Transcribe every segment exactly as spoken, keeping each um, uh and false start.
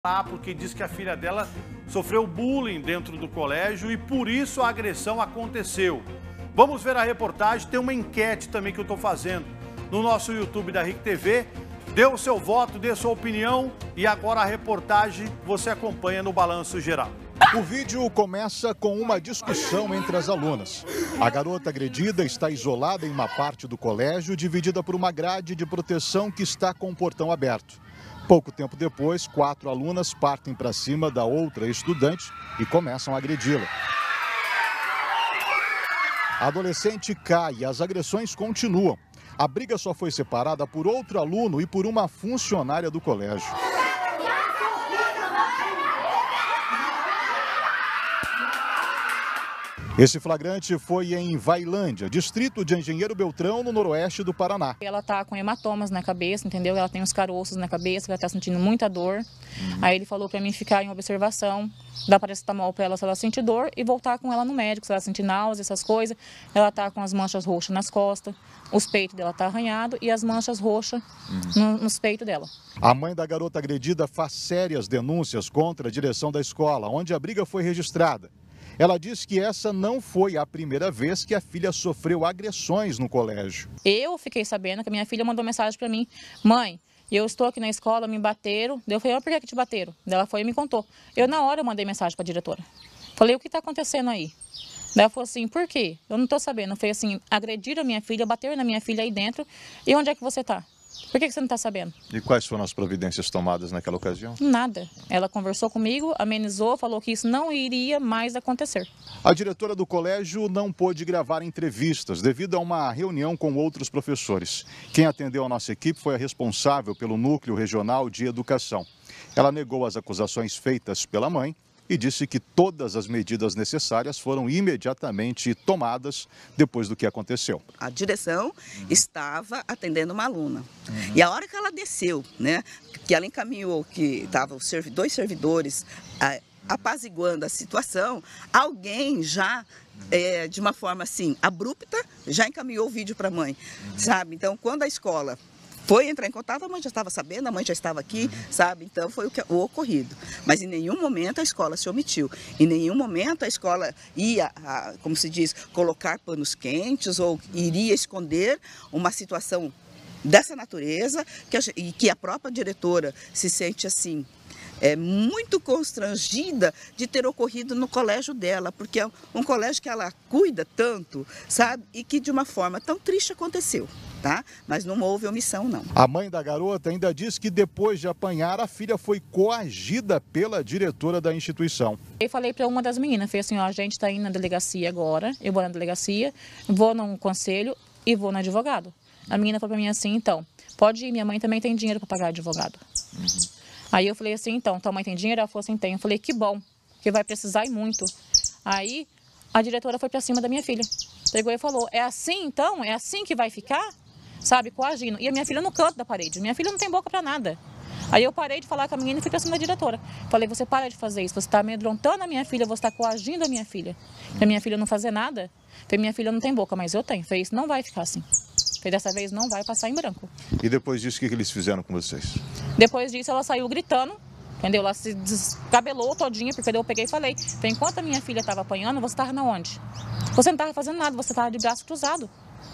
Porque diz que a filha dela sofreu bullying dentro do colégio e por isso a agressão aconteceu. Vamos ver a reportagem, tem uma enquete também que eu estou fazendo no nosso YouTube da R I C T V. Dê o seu voto, dê a sua opinião e agora a reportagem você acompanha no Balanço Geral. O vídeo começa com uma discussão entre as alunas. A garota agredida está isolada em uma parte do colégio, dividida por uma grade de proteção que está com o portão aberto. Pouco tempo depois, quatro alunas partem para cima da outra estudante e começam a agredi-la. A adolescente cai e as agressões continuam. A briga só foi separada por outro aluno e por uma funcionária do colégio. Esse flagrante foi em Vailândia, distrito de Engenheiro Beltrão, no noroeste do Paraná. Ela está com hematomas na cabeça, entendeu? Ela tem uns caroços na cabeça, ela está sentindo muita dor. Uhum. Aí ele falou para mim ficar em observação, dar paracetamol para ela se ela sentir dor e voltar com ela no médico, se ela sentir náusea, essas coisas. Ela está com as manchas roxas nas costas, os peitos dela tá arranhado e as manchas roxas uhum. no, nos peitos dela. A mãe da garota agredida faz sérias denúncias contra a direção da escola, onde a briga foi registrada. Ela diz que essa não foi a primeira vez que a filha sofreu agressões no colégio. Eu fiquei sabendo que a minha filha mandou mensagem para mim: mãe, eu estou aqui na escola, me bateram. Eu falei: por que que te bateram? Ela foi e me contou. Eu na hora eu mandei mensagem para a diretora. Falei: o que está acontecendo aí? Ela falou assim: por quê? Eu não estou sabendo. Foi assim: agrediram a minha filha, bateram na minha filha aí dentro. E onde é que você está? Por que que você não está sabendo? E quais foram as providências tomadas naquela ocasião? Nada. Ela conversou comigo, amenizou, falou que isso não iria mais acontecer. A diretora do colégio não pôde gravar entrevistas devido a uma reunião com outros professores. Quem atendeu a nossa equipe foi a responsável pelo Núcleo Regional de Educação. Ela negou as acusações feitas pela mãe e disse que todas as medidas necessárias foram imediatamente tomadas depois do que aconteceu. A direção uhum. estava atendendo uma aluna. Uhum. E a hora que ela desceu, né, que ela encaminhou, que estavam dois servidores a, apaziguando a situação, alguém já, é, de uma forma assim, abrupta, já encaminhou o vídeo para a mãe, uhum. sabe? Então, quando a escola foi entrar em contato, a mãe já estava sabendo, a mãe já estava aqui, uhum. sabe? Então foi o, que, o ocorrido. Mas em nenhum momento a escola se omitiu. Em nenhum momento a escola ia, a, como se diz, colocar panos quentes ou iria esconder uma situação dessa natureza que a, e que a própria diretora se sente assim, é muito constrangida de ter ocorrido no colégio dela, porque é um colégio que ela cuida tanto, sabe? E que de uma forma tão triste aconteceu, tá? Mas não houve omissão, não. A mãe da garota ainda diz que depois de apanhar, a filha foi coagida pela diretora da instituição. Eu falei para uma das meninas, falei assim: ó, a gente está indo na delegacia agora, eu vou na delegacia, vou num conselho e vou no advogado. A menina falou para mim assim: então, pode ir, minha mãe também tem dinheiro para pagar advogado. Uhum. Aí eu falei assim: então, tua mãe tem dinheiro? Ela falou assim: tem. Eu falei: que bom, que vai precisar e muito. Aí a diretora foi para cima da minha filha. Pegou e falou: é assim então? É assim que vai ficar? Sabe, coagindo. E a minha filha no canto da parede. Minha filha não tem boca para nada. Aí eu parei de falar com a menina e fui para cima da diretora. Falei: você para de fazer isso, você está amedrontando a minha filha, você está coagindo a minha filha. Pra minha filha não fazer nada. Falei: minha filha não tem boca, mas eu tenho. Falei: isso não vai ficar assim. Falei: dessa vez não vai passar em branco. E depois disso, o que que eles fizeram com vocês? Depois disso, ela saiu gritando, entendeu? Ela se descabelou todinha, porque eu peguei e falei: enquanto a minha filha estava apanhando, você estava na onde? Você não estava fazendo nada, você estava de braço cruzado.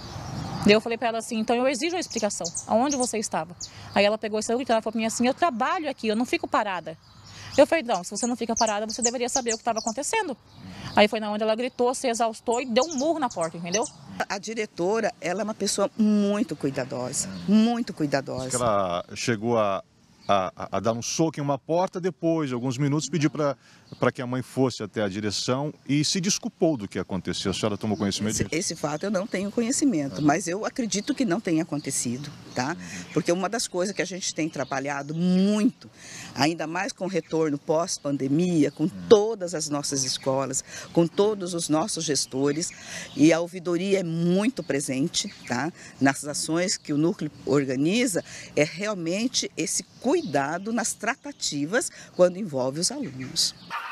Daí eu falei para ela assim: então eu exijo uma explicação, aonde você estava? Aí ela pegou e saiu gritando, ela falou para mim assim: eu trabalho aqui, eu não fico parada. Eu falei: não, se você não fica parada, você deveria saber o que estava acontecendo. Aí foi na onde ela gritou, se exaustou e deu um murro na porta, entendeu? A diretora, ela é uma pessoa muito cuidadosa, muito cuidadosa. Acho que ela chegou a, a, a dar um soco em uma porta, depois de alguns minutos pediu para para que a mãe fosse até a direção e se desculpou do que aconteceu. A senhora tomou conhecimento disso? Esse, esse fato eu não tenho conhecimento, mas eu acredito que não tenha acontecido, tá? Porque uma das coisas que a gente tem trabalhado muito, ainda mais com o retorno pós-pandemia, com todas as nossas escolas, com todos os nossos gestores, e a ouvidoria é muito presente, tá? Nas ações que o núcleo organiza, é realmente esse cuidado nas tratativas quando envolve os alunos.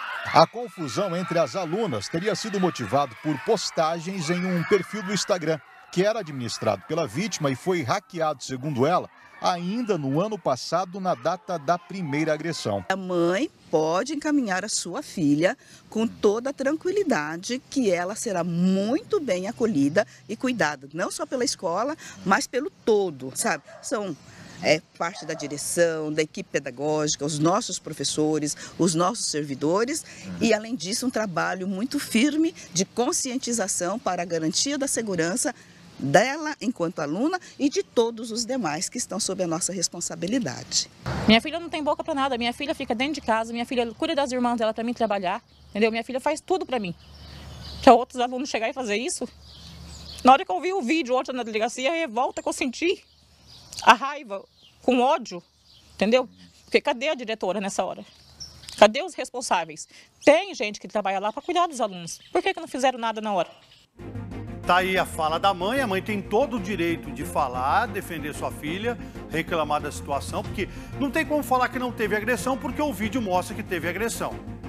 A confusão entre as alunas teria sido motivada por postagens em um perfil do Instagram. que era administrado pela vítima e foi hackeado, segundo ela, ainda no ano passado, na data da primeira agressão. A mãe pode encaminhar a sua filha com toda a tranquilidade que ela será muito bem acolhida e cuidada, não só pela escola, mas pelo todo, sabe? São é, parte da direção, da equipe pedagógica, os nossos professores, os nossos servidores e, além disso, um trabalho muito firme de conscientização para a garantia da segurança dela enquanto aluna e de todos os demais que estão sob a nossa responsabilidade. Minha filha não tem boca para nada, minha filha fica dentro de casa, minha filha cuida das irmãs dela para mim trabalhar, entendeu? Minha filha faz tudo para mim. Para outros alunos chegar e fazer isso? Na hora que eu vi o vídeo ontem na delegacia, a revolta que eu senti, a raiva, com ódio, entendeu? Porque cadê a diretora nessa hora? Cadê os responsáveis? Tem gente que trabalha lá para cuidar dos alunos. Por que que não fizeram nada na hora? Tá aí a fala da mãe, a mãe tem todo o direito de falar, defender sua filha, reclamar da situação, porque não tem como falar que não teve agressão, porque o vídeo mostra que teve agressão,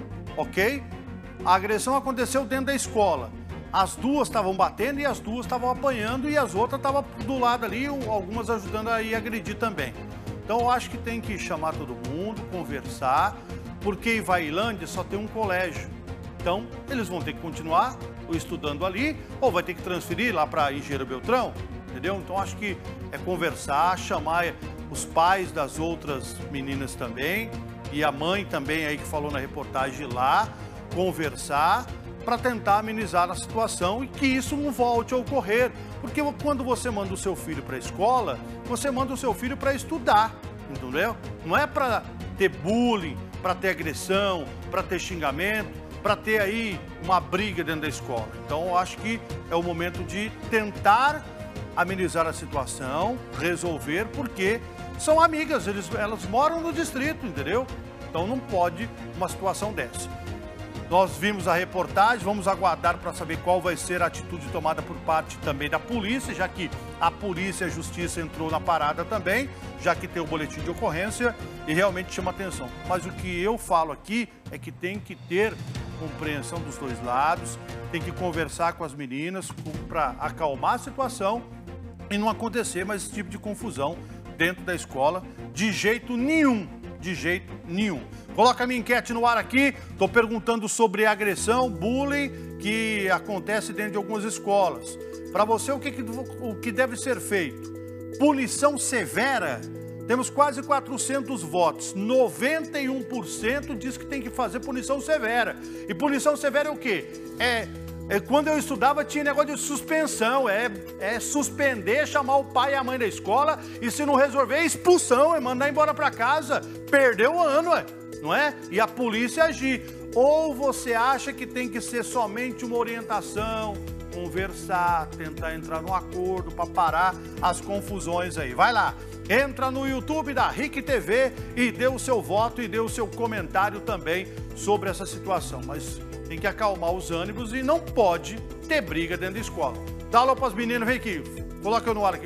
ok? A agressão aconteceu dentro da escola, as duas estavam batendo e as duas estavam apanhando e as outras estavam do lado ali, algumas ajudando a ir agredir também. Então eu acho que tem que chamar todo mundo, conversar, porque em Vailândia só tem um colégio, então eles vão ter que continuar estudando ali, ou vai ter que transferir lá para Engenheiro Beltrão, entendeu? Então acho que é conversar, chamar os pais das outras meninas também, e a mãe também aí que falou na reportagem lá, conversar para tentar amenizar a situação e que isso não volte a ocorrer, porque quando você manda o seu filho para a escola, você manda o seu filho para estudar, entendeu? Não é para ter bullying, para ter agressão, para ter xingamento, para ter aí uma briga dentro da escola. Então, eu acho que é o momento de tentar amenizar a situação, resolver, porque são amigas, eles, elas moram no distrito, entendeu? Então, não pode uma situação dessa. Nós vimos a reportagem, vamos aguardar para saber qual vai ser a atitude tomada por parte também da polícia, já que a polícia e a justiça entrou na parada também, já que tem o boletim de ocorrência e realmente chama atenção. Mas o que eu falo aqui é que tem que ter compreensão dos dois lados, tem que conversar com as meninas para acalmar a situação e não acontecer mais esse tipo de confusão dentro da escola de jeito nenhum, de jeito nenhum. Coloca a minha enquete no ar aqui, estou perguntando sobre agressão, bullying que acontece dentro de algumas escolas. Para você, o que, o que deve ser feito? Punição severa? Temos quase quatrocentos votos, noventa e um por cento diz que tem que fazer punição severa. E punição severa é o quê? É, é quando eu estudava tinha negócio de suspensão, é, é suspender, chamar o pai e a mãe da escola e se não resolver, expulsão, é mandar embora para casa, perdeu o ano, é, não é? E a polícia agir. Ou você acha que tem que ser somente uma orientação, conversar, tentar entrar num acordo para parar as confusões aí. Vai lá, entra no YouTube da R I C T V e dê o seu voto e dê o seu comentário também sobre essa situação. Mas tem que acalmar os ânimos e não pode ter briga dentro da escola. Dá alô para as meninas, vem aqui, coloca eu no ar aqui.